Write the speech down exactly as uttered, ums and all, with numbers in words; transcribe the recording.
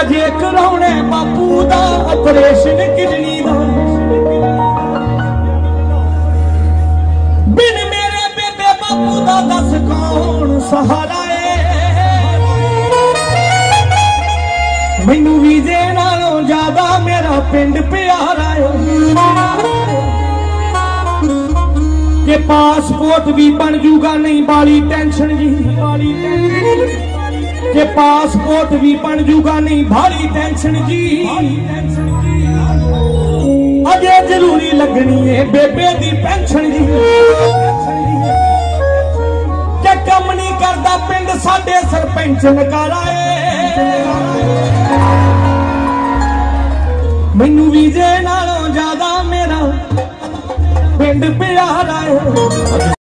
अजे कराने बापू दा ऑपरेशन किडनी दा। बिन मेरे बेबे बापू दा दस कौन सहारा है। मैनू वीजे नालों ज्यादा मेरा पिंड प्यारा है। के पासपोर्ट भी बन जूगा नहीं बाली टेंशन जी। बाली टेंशन के पासपोर्ट भी बन जूगा नहीं भारी टेंशन जी। अजे जरूरी लगनी है बेबे दी पेंशन जी। के कम नहीं करदा पिंड साडे सरपंच नकारा है। मैनू वीजे नालों ज्यादा मेरा पिंड प्यारा है।